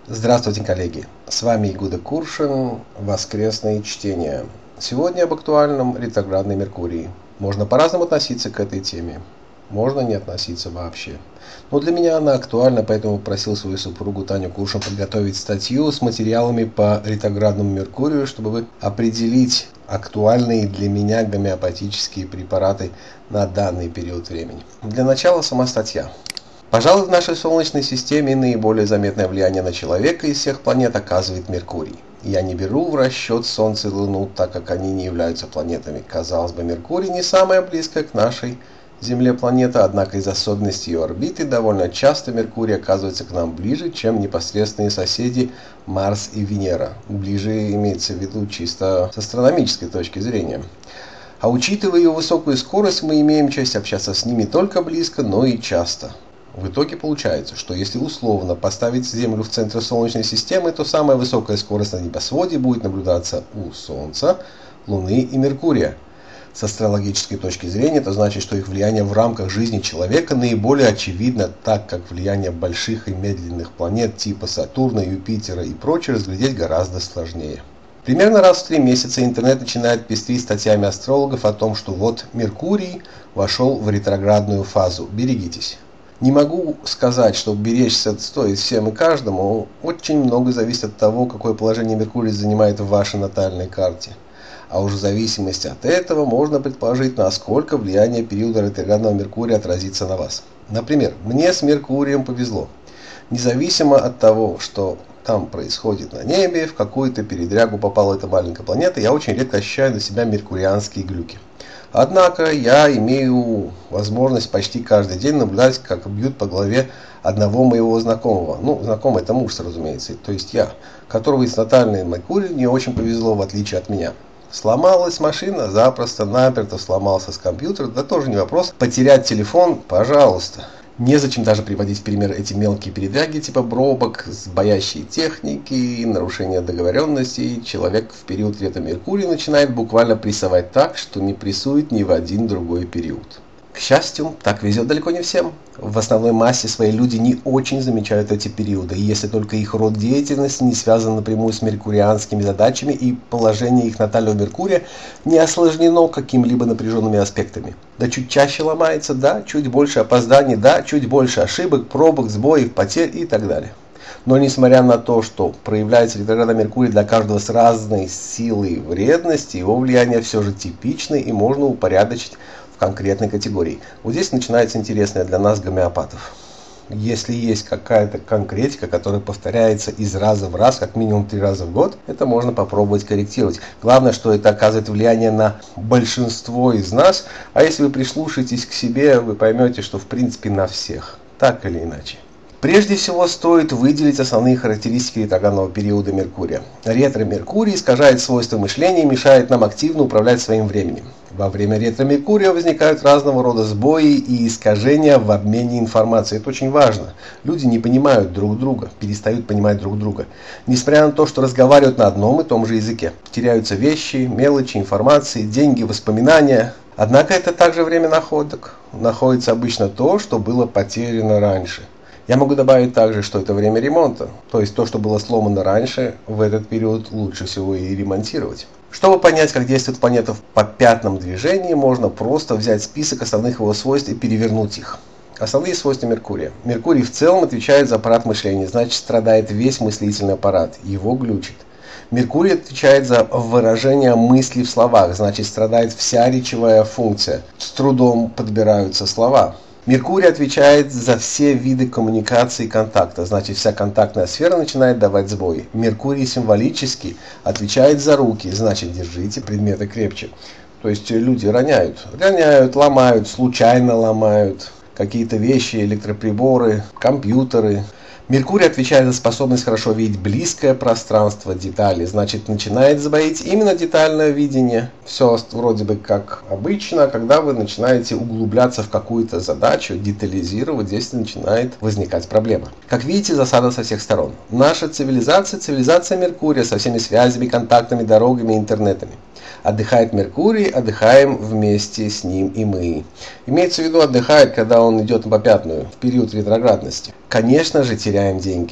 Здравствуйте, коллеги! С вами Игуда Куршин, воскресные чтения. Сегодня об актуальном ретроградной Меркурии. Можно по-разному относиться к этой теме. Можно не относиться вообще. Но для меня она актуальна, поэтому попросил свою супругу Таню Куршин подготовить статью с материалами по ретроградному Меркурию, чтобы определить актуальные для меня гомеопатические препараты на данный период времени. Для начала сама статья. Пожалуй, в нашей Солнечной системе наиболее заметное влияние на человека из всех планет оказывает Меркурий. Я не беру в расчет Солнце и Луну, так как они не являются планетами. Казалось бы, Меркурий не самая близкая к нашей Земле планета, однако из особенностей ее орбиты довольно часто Меркурий оказывается к нам ближе, чем непосредственные соседи Марс и Венера. Ближе имеется в виду чисто с астрономической точки зрения. А учитывая ее высокую скорость, мы имеем честь общаться с ними не только близко, но и часто. В итоге получается, что если условно поставить Землю в центр Солнечной системы, то самая высокая скорость на небосводе будет наблюдаться у Солнца, Луны и Меркурия. С астрологической точки зрения это значит, что их влияние в рамках жизни человека наиболее очевидно, так как влияние больших и медленных планет типа Сатурна, Юпитера и прочее разглядеть гораздо сложнее. Примерно раз в 3 месяца интернет начинает пестрить статьями астрологов о том, что вот Меркурий вошел в ретроградную фазу, берегитесь. Не могу сказать, что беречься стоит всем и каждому, очень много зависит от того, какое положение Меркурий занимает в вашей натальной карте. А уж в зависимости от этого можно предположить, насколько влияние периода ретроградного Меркурия отразится на вас. Например, мне с Меркурием повезло. Независимо от того, что там происходит на небе, в какую-то передрягу попала эта маленькая планета, я очень редко ощущаю на себя меркурианские глюки. Однако я имею возможность почти каждый день наблюдать, как бьют по голове одного моего знакомого. Ну, знакомый это муж, разумеется, то есть я, которого из натальной Меркурия не очень повезло, в отличие от меня. Сломалась машина, запросто, наперто сломался с компьютера, да тоже не вопрос. Потерять телефон, пожалуйста. Незачем даже приводить в пример эти мелкие передряги типа пробок, боящие техники, нарушения договоренностей. Человек в период ретро Меркурия начинает буквально прессовать так, что не прессует ни в один другой период. К счастью, так везет далеко не всем. В основной массе своей люди не очень замечают эти периоды, если только их род деятельности не связан напрямую с меркурианскими задачами и положение их натального Меркурия не осложнено какими-либо напряженными аспектами. Да чуть чаще ломается, да, чуть больше опозданий, да, чуть больше ошибок, пробок, сбоев, потерь и так далее. Но несмотря на то, что проявляется ретроградный Меркурий для каждого с разной силой вредности, его влияние все же типично и можно упорядочить в конкретной категории. Вот здесь начинается интересное для нас гомеопатов. Если есть какая-то конкретика, которая повторяется из раза в раз, как минимум 3 раза в год, это можно попробовать корректировать. Главное, что это оказывает влияние на большинство из нас, а если вы прислушаетесь к себе, вы поймете, что в принципе на всех, так или иначе. Прежде всего стоит выделить основные характеристики ретроградного периода Меркурия. Ретро-Меркурий искажает свойства мышления и мешает нам активно управлять своим временем. Во время ретро-Меркурия возникают разного рода сбои и искажения в обмене информацией. Это очень важно. Люди не понимают друг друга, перестают понимать друг друга. Несмотря на то, что разговаривают на одном и том же языке. Теряются вещи, мелочи, информации, деньги, воспоминания. Однако это также время находок. Находится обычно то, что было потеряно раньше. Я могу добавить также, что это время ремонта, то есть то, что было сломано раньше, в этот период лучше всего и ремонтировать. Чтобы понять, как действует планета по пятнам движения, можно просто взять список основных его свойств и перевернуть их. Основные свойства Меркурия. Меркурий в целом отвечает за аппарат мышления, значит страдает весь мыслительный аппарат, его глючит. Меркурий отвечает за выражение мысли в словах, значит страдает вся речевая функция, с трудом подбираются слова. Меркурий отвечает за все виды коммуникации и контакта, значит вся контактная сфера начинает давать сбой. Меркурий символически отвечает за руки, значит держите предметы крепче. То есть люди роняют, ломают, случайно ломают какие-то вещи, электроприборы, компьютеры. Меркурий отвечает за способность хорошо видеть близкое пространство, детали, значит начинает сбоить именно детальное видение. Все вроде бы как обычно, когда вы начинаете углубляться в какую-то задачу, детализировать, здесь начинает возникать проблема. Как видите, засада со всех сторон. Наша цивилизация, цивилизация Меркурия со всеми связями, контактами, дорогами, интернетами. Отдыхает Меркурий, отдыхаем вместе с ним и мы. Имеется в виду отдыхает, когда он идет на попятную, в период ретроградности. Конечно же, теряем деньги.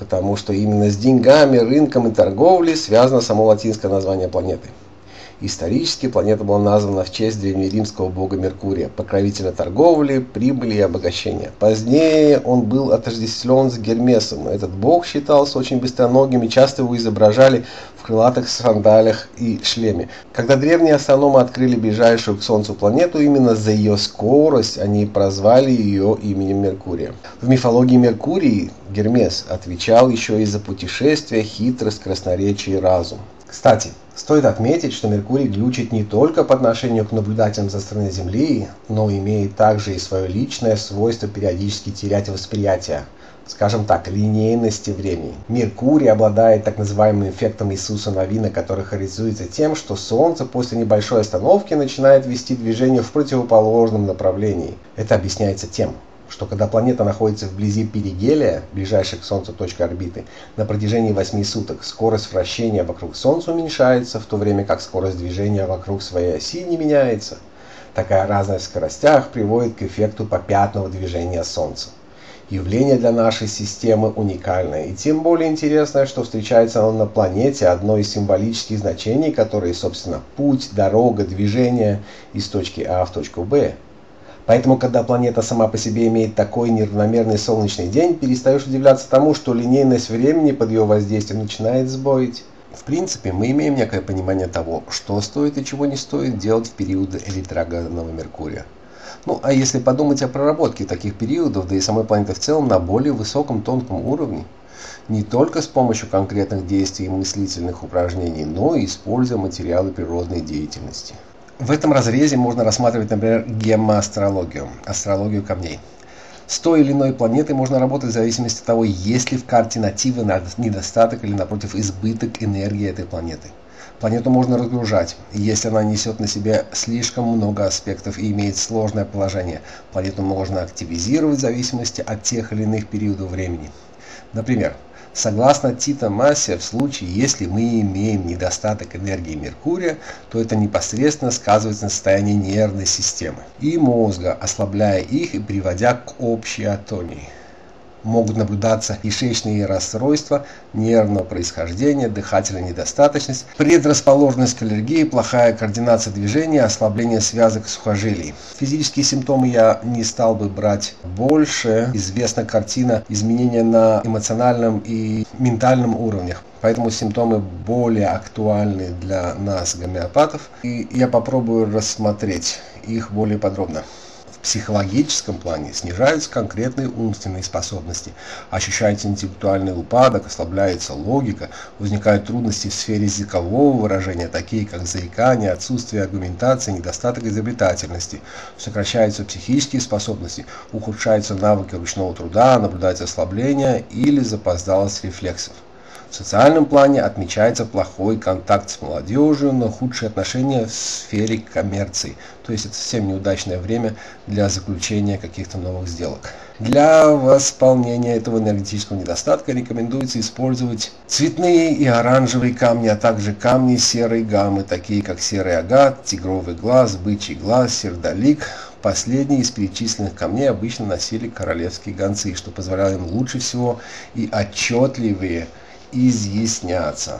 потому что именно с деньгами, рынком и торговлей связано само латинское название планеты. Исторически планета была названа в честь древнеримского бога Меркурия, покровителя торговли, прибыли и обогащения. Позднее он был отождествлен с Гермесом. Этот бог считался очень быстроногим и часто его изображали в крылатых сандалиях и шлеме. Когда древние астрономы открыли ближайшую к Солнцу планету, именно за ее скорость они прозвали ее именем Меркурия. В мифологии Меркурий, Гермес, отвечал еще и за путешествия, хитрость, красноречие и разум. Кстати, стоит отметить, что Меркурий глючит не только по отношению к наблюдателям со стороны Земли, но имеет также и свое личное свойство периодически терять восприятие, скажем так, линейности времени. Меркурий обладает так называемым эффектом Иисуса Новина, который характеризуется тем, что Солнце после небольшой остановки начинает вести движение в противоположном направлении. Это объясняется тем, что когда планета находится вблизи перигелия, ближайшей к Солнцу точки орбиты, на протяжении 8 суток скорость вращения вокруг Солнца уменьшается, в то время как скорость движения вокруг своей оси не меняется. Такая разность в скоростях приводит к эффекту попятного движения Солнца. Явление для нашей системы уникальное, и тем более интересное, что встречается оно на планете, одно из символических значений, которые, собственно, путь, дорога, движение из точки А в точку Б. Поэтому, когда планета сама по себе имеет такой неравномерный солнечный день, перестаешь удивляться тому, что линейность времени под ее воздействием начинает сбоить. В принципе, мы имеем некое понимание того, что стоит и чего не стоит делать в периоды ретроградного Меркурия. Ну, а если подумать о проработке таких периодов, да и самой планеты в целом, на более высоком тонком уровне, не только с помощью конкретных действий и мыслительных упражнений, но и используя материалы природной деятельности. В этом разрезе можно рассматривать, например, гемоастрологию, астрологию камней. С той или иной планетой можно работать в зависимости от того, есть ли в карте нативы недостаток или, напротив, избыток энергии этой планеты. Планету можно разгружать, если она несет на себе слишком много аспектов и имеет сложное положение. Планету можно активизировать в зависимости от тех или иных периодов времени. Например, согласно Тито Массе, в случае, если мы имеем недостаток энергии Меркурия, то это непосредственно сказывается на состоянии нервной системы и мозга, ослабляя их и приводя к общей атонии. Могут наблюдаться кишечные расстройства нервного происхождения, дыхательная недостаточность, предрасположенность к аллергии, плохая координация движения, ослабление связок сухожилий. Физические симптомы я не стал бы брать больше. Известна картина изменения на эмоциональном и ментальном уровнях. Поэтому симптомы более актуальны для нас, гомеопатов, и я попробую рассмотреть их более подробно. В психологическом плане снижаются конкретные умственные способности, ощущается интеллектуальный упадок, ослабляется логика, возникают трудности в сфере языкового выражения, такие как заикание, отсутствие аргументации, недостаток изобретательности, сокращаются психические способности, ухудшаются навыки ручного труда, наблюдается ослабление или запоздалость рефлексов. В социальном плане отмечается плохой контакт с молодежью, но худшие отношения в сфере коммерции. То есть это совсем неудачное время для заключения каких-то новых сделок. Для восполнения этого энергетического недостатка рекомендуется использовать цветные и оранжевые камни, а также камни серой гаммы, такие как серый агат, тигровый глаз, бычий глаз, сердолик. Последние из перечисленных камней обычно носили королевские гонцы, что позволяло им лучше всего и отчетливее изъясняться.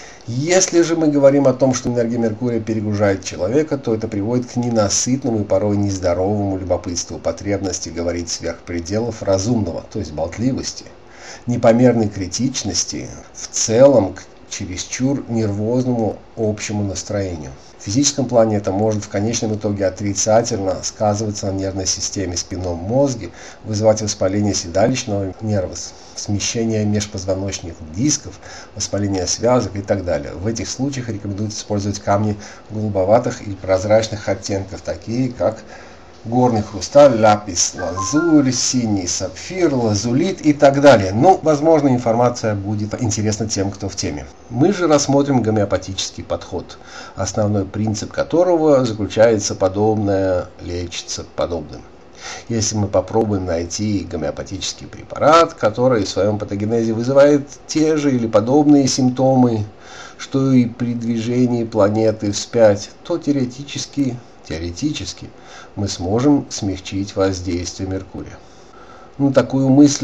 Если же мы говорим о том, что энергия Меркурия перегружает человека, то это приводит к ненасытному и порой нездоровому любопытству, потребности говорить сверх пределов разумного, то есть болтливости, непомерной критичности, в целом к чересчур нервозному общему настроению. В физическом плане это может в конечном итоге отрицательно сказываться на нервной системе, спинном мозге, вызывать воспаление седалищного нерва, смещение межпозвоночных дисков, воспаление связок и так далее. В этих случаях рекомендуется использовать камни голубоватых и прозрачных оттенков, такие как горный хрусталь, ляпис, лазурь, синий сапфир, лазулит и так далее. Ну, возможно, информация будет интересна тем, кто в теме. Мы же рассмотрим гомеопатический подход, основной принцип которого заключается подобное лечится подобным. Если мы попробуем найти гомеопатический препарат, который в своем патогенезе вызывает те же или подобные симптомы, что и при движении планеты вспять, то теоретически мы сможем смягчить воздействие Меркурия. Ну, такую мысль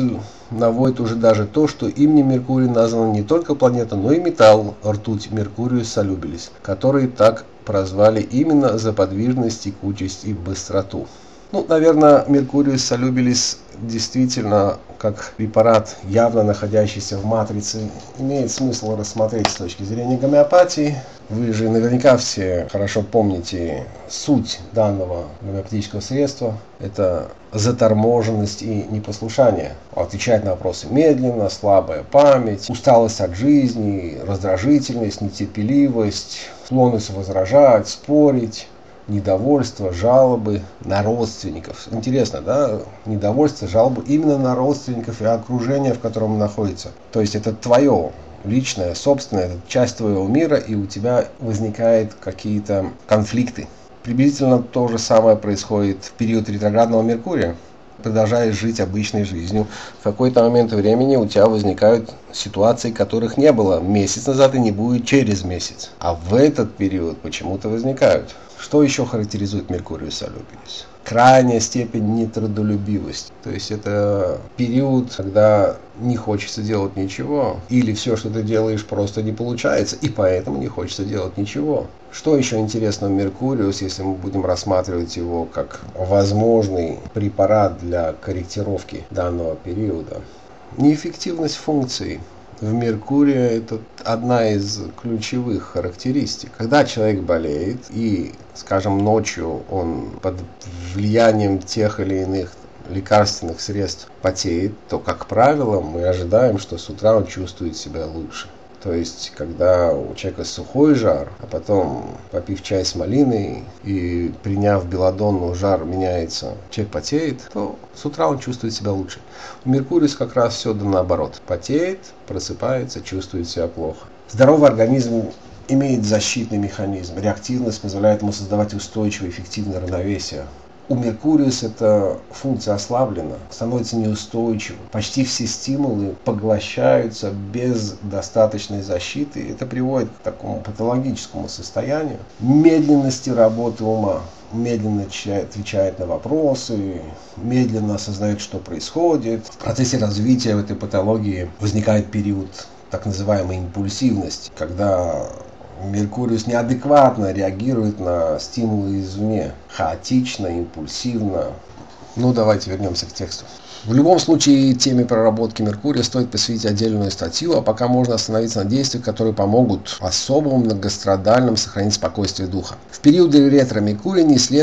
наводит уже даже то, что именем Меркурий названа не только планета, но и металл ртуть Mercurius solubilis, который так прозвали именно за подвижность, текучесть и быстроту. Наверное, Mercurius solubilis действительно, как препарат, явно находящийся в матрице, имеет смысл рассмотреть с точки зрения гомеопатии. Вы же наверняка все хорошо помните суть данного гомеопатического средства. Это заторможенность и непослушание. Отвечать на вопросы медленно, слабая память, усталость от жизни, раздражительность, нетерпеливость, склонность возражать, спорить, недовольство, жалобы на родственников. Интересно, да? Недовольство, жалобы именно на родственников и окружение, в котором он находится. То есть это твое личное, собственное, это часть твоего мира, и у тебя возникают какие-то конфликты. Приблизительно то же самое происходит в период ретроградного Меркурия. Продолжаешь жить обычной жизнью, в какой-то момент времени у тебя возникают ситуации, которых не было месяц назад и не будет через месяц. А в этот период почему-то возникают. Что еще характеризует Mercurius solubilis? Крайняя степень нетрудолюбивости. То есть это период, когда не хочется делать ничего, или все, что ты делаешь, просто не получается, и поэтому не хочется делать ничего. Что еще интересно в Mercurius, если мы будем рассматривать его как возможный препарат для корректировки данного периода? Неэффективность функций. В Меркурии это одна из ключевых характеристик. Когда человек болеет и, скажем, ночью он под влиянием тех или иных лекарственных средств потеет, то, как правило, мы ожидаем, что с утра он чувствует себя лучше. То есть, когда у человека сухой жар, а потом, попив чай с малиной и приняв белладонну, жар меняется, человек потеет, то с утра он чувствует себя лучше. У Меркуриуса как раз все да наоборот. Потеет, просыпается, чувствует себя плохо. Здоровый организм имеет защитный механизм. Реактивность позволяет ему создавать устойчивое, эффективное равновесие. У Меркуриуса эта функция ослаблена, становится неустойчивой. Почти все стимулы поглощаются без достаточной защиты. Это приводит к такому патологическому состоянию медленности работы ума. Медленно отвечает на вопросы, медленно осознает, что происходит. В процессе развития в этой патологии возникает период так называемой импульсивности, когда Меркуриус неадекватно реагирует на стимулы извне, хаотично, импульсивно. Давайте вернемся к тексту. В любом случае, теме проработки Меркурия стоит посвятить отдельную статью, а пока можно остановиться на действиях, которые помогут особому многострадальным сохранить спокойствие духа. В периоды ретро-Меркурия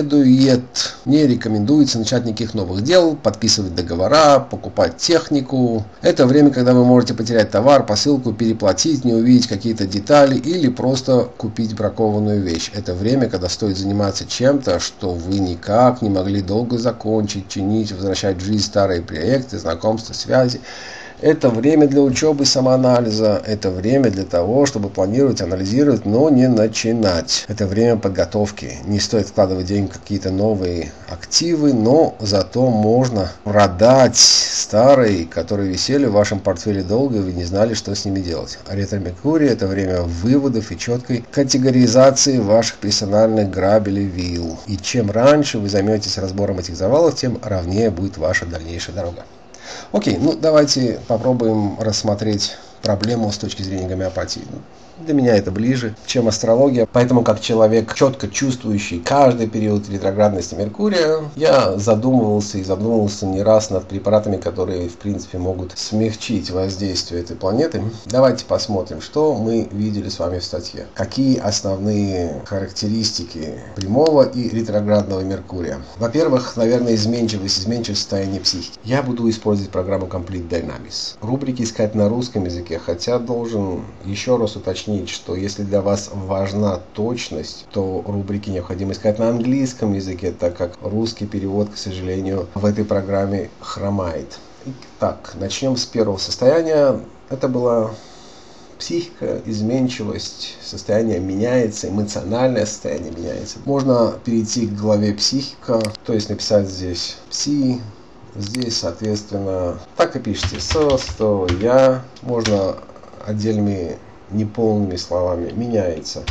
не рекомендуется начать никаких новых дел, подписывать договора, покупать технику. Это время, когда вы можете потерять товар, посылку, переплатить, не увидеть какие-то детали или просто купить бракованную вещь. Это время, когда стоит заниматься чем-то, что вы никак не могли долго закончить, чинить, возвращать в жизнь старые проекты, знакомства, связи. Это время для учебы, самоанализа. Это время для того, чтобы планировать, анализировать, но не начинать. Это время подготовки. Не стоит вкладывать деньги в какие-то новые активы, но зато можно продать старые, которые висели в вашем портфеле долго, и вы не знали, что с ними делать. А ретро-Меркурий — это время выводов и четкой категоризации ваших персональных грабелей вилл. И чем раньше вы займетесь разбором этих завалов, тем ровнее будет ваша дальнейшая дорога. Окей, давайте попробуем рассмотреть проблему с точки зрения гомеопатии. Для меня это ближе, чем астрология. Поэтому, как человек, четко чувствующий каждый период ретроградности Меркурия, я задумывался не раз над препаратами, которые, в принципе, могут смягчить воздействие этой планеты. Давайте посмотрим, что мы видели с вами в статье. Какие основные характеристики прямого и ретроградного Меркурия. Во-первых, наверное, изменчивое состояние психики. Я буду использовать программу Complete Dynamics. Рубрики искать на русском языке, хотя должен еще раз уточнить, что если для вас важна точность, то рубрики необходимо искать на английском языке, так как русский перевод, к сожалению, в этой программе хромает. Итак, начнем с первого состояния. Это была психика, изменчивость, состояние меняется, эмоциональное состояние меняется. Можно перейти к главе психика, то есть написать здесь пси. Здесь, соответственно, так и пишите что я. Можно отдельными неполными словами. Меняется.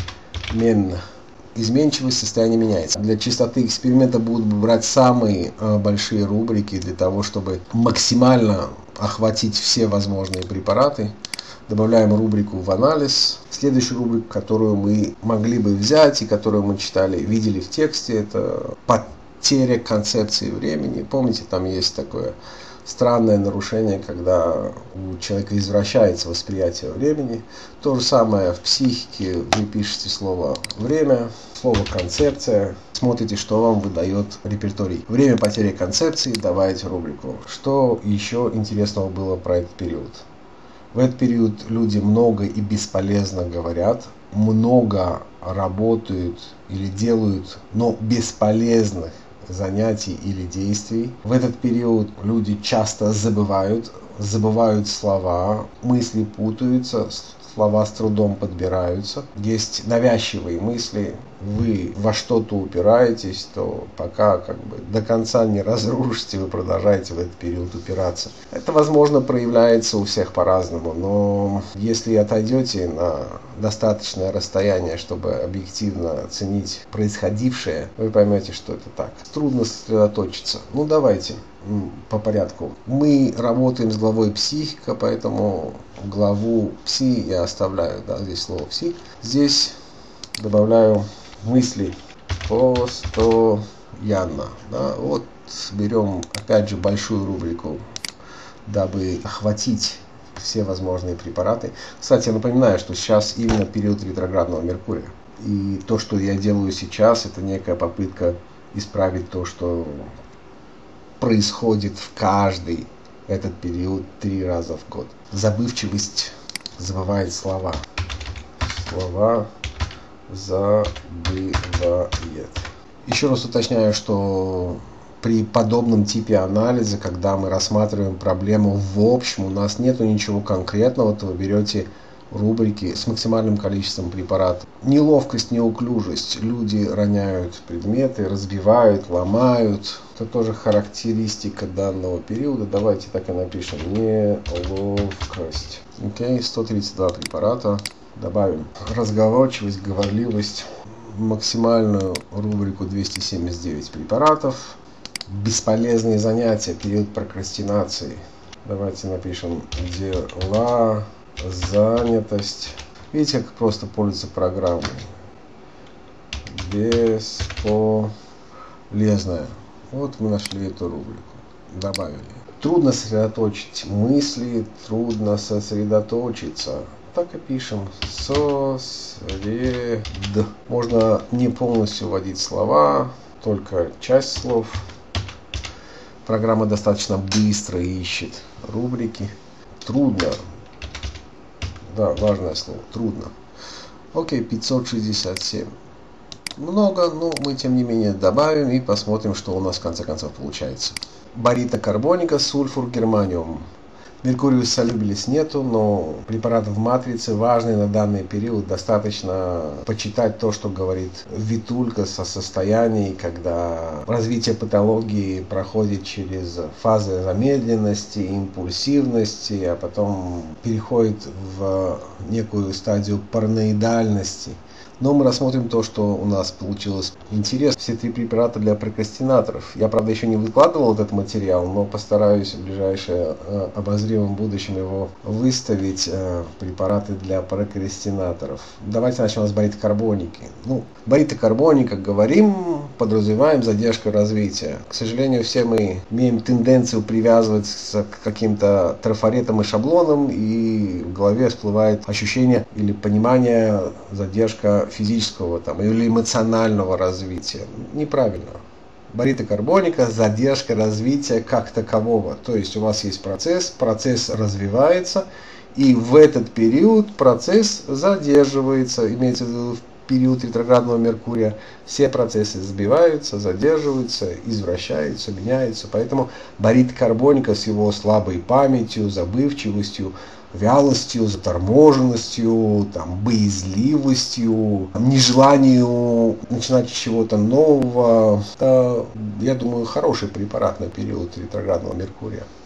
Изменчивость состояния меняется. Для чистоты эксперимента будут брать самые большие рубрики для того, чтобы максимально охватить все возможные препараты. Добавляем рубрику в анализ. Следующую рубрику, которую мы могли бы взять и которую мы читали, видели в тексте, это потеря концепции времени. Помните, там есть такое странное нарушение, когда у человека извращается восприятие времени. То же самое в психике. Вы пишете слово «время», слово «концепция», смотрите, что вам выдает репертуарий. Время потери концепции, добавить рубрику. Что еще интересного было про этот период? В этот период люди много и бесполезно говорят, много работают или делают, но бесполезных занятий или действий. В этот период люди часто забывают слова, мысли путаются, слова с трудом подбираются. Есть навязчивые мысли, вы во что-то упираетесь, то пока до конца не разрушите, вы продолжаете в этот период упираться. Это, возможно, проявляется у всех по-разному, но если отойдете на достаточное расстояние, чтобы объективно оценить происходившее, вы поймете, что это так. Трудно сосредоточиться. Ну, давайте по порядку. Мы работаем с главой психика, поэтому главу пси я оставляю, здесь слово пси. Здесь добавляю мысли постоянно. Вот берем опять же большую рубрику, дабы охватить все возможные препараты. Кстати, я напоминаю, что сейчас именно период ретроградного Меркурия. И то, что я делаю сейчас, это некая попытка исправить то, что происходит в каждый этот период 3 раза в год. Забывчивость забывает слова. Слова забывает. Еще раз уточняю, что при подобном типе анализа, когда мы рассматриваем проблему в общем, у нас нет ничего конкретного, то вы берете рубрики с максимальным количеством препаратов. Неловкость, неуклюжесть. Люди роняют предметы, разбивают, ломают. Это тоже характеристика данного периода. Давайте так и напишем. Неловкость. Окей, 132 препарата. Добавим разговорчивость, говорливость. Максимальную рубрику 279 препаратов. Бесполезные занятия, период прокрастинации. Давайте напишем дела, занятость. Видите, как просто пользоваться программой. Бесполезная. Вот мы нашли эту рубрику. Добавили. Трудно сосредоточить мысли, трудно сосредоточиться. Так и пишем. Можно не полностью вводить слова, только часть слов. Программа достаточно быстро ищет рубрики. Трудно. Да, важное слово. Трудно. Окей, 567. Много, но мы тем не менее добавим и посмотрим, что у нас в конце концов получается. Барита карбоника, сульфур, германиум. Меркуриус солюбилис нету, но препарат в матрице важный на данный период. Достаточно почитать то, что говорит Витулька со состояний, когда развитие патологии проходит через фазы замедленности, импульсивности, а потом переходит в некую стадию параноидальности. Но мы рассмотрим то, что у нас получилось интересно. Все 3 препарата для прокрастинаторов. Я, правда, еще не выкладывал этот материал, но постараюсь в ближайшее обозримом будущем его выставить. Препараты для прокрастинаторов. Давайте начнем с баритокарбоники. Баритокарбоника, говорим, подразумеваем задержку развития. К сожалению, все мы имеем тенденцию привязываться к каким-то трафаретам и шаблонам, и в голове всплывает ощущение или понимание задержка физического или эмоционального развития. Неправильно. Баритокарбоника, задержка развития как такового. То есть у вас есть процесс развивается, и в этот период процесс задерживается. Имеется в виду в период ретроградного Меркурия все процессы сбиваются, задерживаются, извращаются, меняются. Поэтому баритокарбоника с его слабой памятью, забывчивостью, вялостью, заторможенностью, боязливостью, нежеланию начинать с чего-то нового. Это, я думаю, хороший препарат на период ретроградного Меркурия.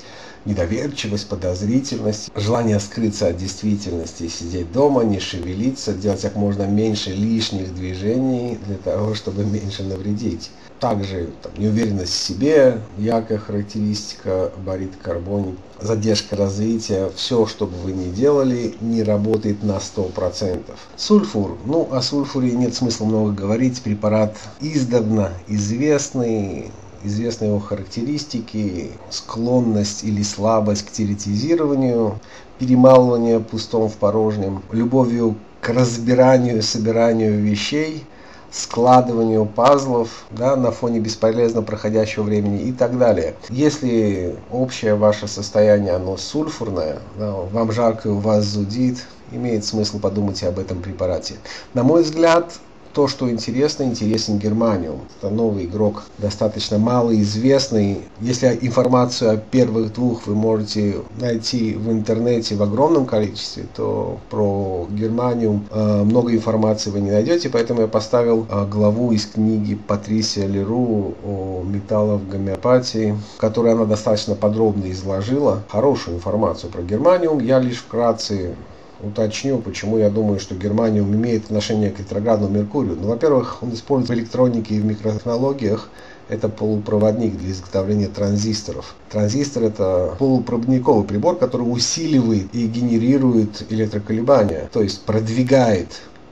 недоверчивость, подозрительность, желание скрыться от действительности, сидеть дома, не шевелиться, делать как можно меньше лишних движений для того, чтобы меньше навредить. Также неуверенность в себе, яркая характеристика барит-карбоник, задержка развития, все, что бы вы ни делали, не работает на 100%. Сульфур, о сульфуре нет смысла много говорить, препарат издавна известный. Известны его характеристики, склонность или слабость к теоретизированию, перемалывание пустом в порожнем, любовью к разбиранию и собиранию вещей, складыванию пазлов на фоне бесполезно проходящего времени и так далее. Если общее ваше состояние оно сульфурное, вам жарко и у вас зудит, имеет смысл подумать об этом препарате. На мой взгляд, то, что интересен германиум. Это новый игрок, достаточно малоизвестный. Если информацию о первых двух вы можете найти в интернете в огромном количестве, то про германиум много информации вы не найдете. Поэтому я поставил главу из книги Патрисия Леру о металлах в гомеопатии, в которой она достаточно подробно изложила хорошую информацию про германиум. Я лишь вкратце уточню, почему я думаю, что германиум имеет отношение к ретроградному Меркурию. Во-первых, он используется в электронике и в микротехнологиях. Это полупроводник для изготовления транзисторов. Транзистор — это полупроводниковый прибор, который усиливает и генерирует электроколебания, то есть продвигает.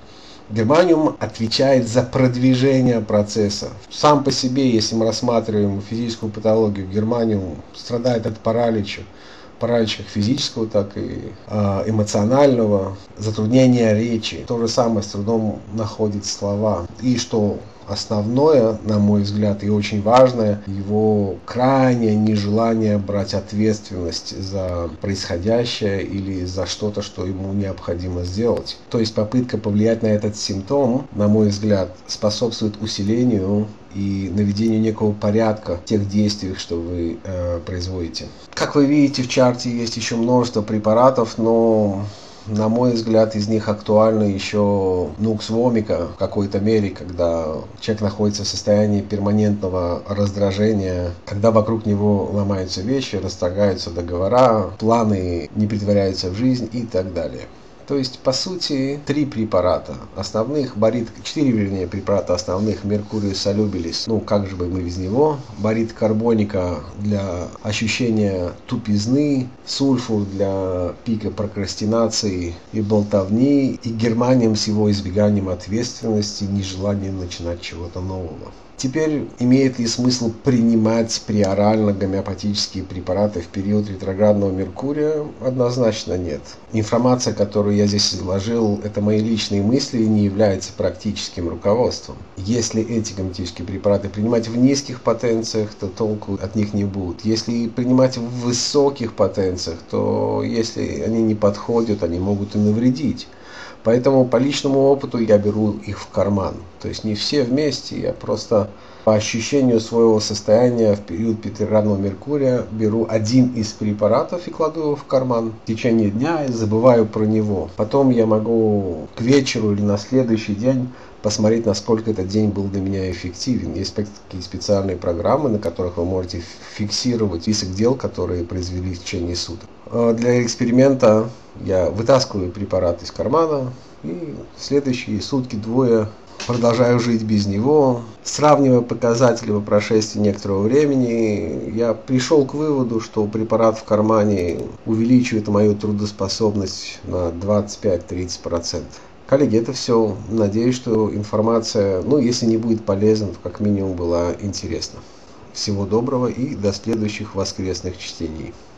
Германиум отвечает за продвижение процесса. Сам по себе, если мы рассматриваем физическую патологию, германиум страдает от паралича как физического, так и эмоционального, затруднения речи. То же самое, с трудом находит слова. И что основное, на мой взгляд, и очень важное, его крайнее нежелание брать ответственность за происходящее или за что-то, что ему необходимо сделать. То есть попытка повлиять на этот симптом, на мой взгляд, способствует усилению и наведению некого порядка в тех действиях, что вы производите. Как вы видите, в чарте есть еще множество препаратов, но на мой взгляд, из них актуальна еще нукс вомика в какой-то мере, когда человек находится в состоянии перманентного раздражения, когда вокруг него ломаются вещи, расторгаются договора, планы не претворяются в жизнь и так далее. То есть, по сути, 3 препарата основных, 4 препарата основных, Меркуриус солюбилис, как же бы мы без него, барит-карбоника для ощущения тупизны, сульфур для пика прокрастинации и болтовни, и германиум с его избеганием ответственности, нежеланием начинать чего-то нового. Теперь, имеет ли смысл принимать приорально гомеопатические препараты в период ретроградного Меркурия? Однозначно нет. Информация, которую я здесь изложил, это мои личные мысли и не является практическим руководством. Если эти гомеопатические препараты принимать в низких потенциях, то толку от них не будет. Если принимать в высоких потенциях, то если они не подходят, они могут и навредить. Поэтому по личному опыту я беру их в карман. То есть не все вместе, я просто по ощущению своего состояния в период ретроградного Меркурия беру один из препаратов и кладу его в карман в течение дня и забываю про него. Потом я могу к вечеру или на следующий день посмотреть, насколько этот день был для меня эффективен. Есть такие специальные программы, на которых вы можете фиксировать список дел, которые произвели в течение суток. Для эксперимента я вытаскиваю препарат из кармана и следующие сутки-двое продолжаю жить без него. Сравнивая показатели по прошествии некоторого времени, я пришел к выводу, что препарат в кармане увеличивает мою трудоспособность на 25-30%. Коллеги, это все. Надеюсь, что информация, если не будет полезна, то как минимум была интересна. Всего доброго и до следующих воскресных чтений.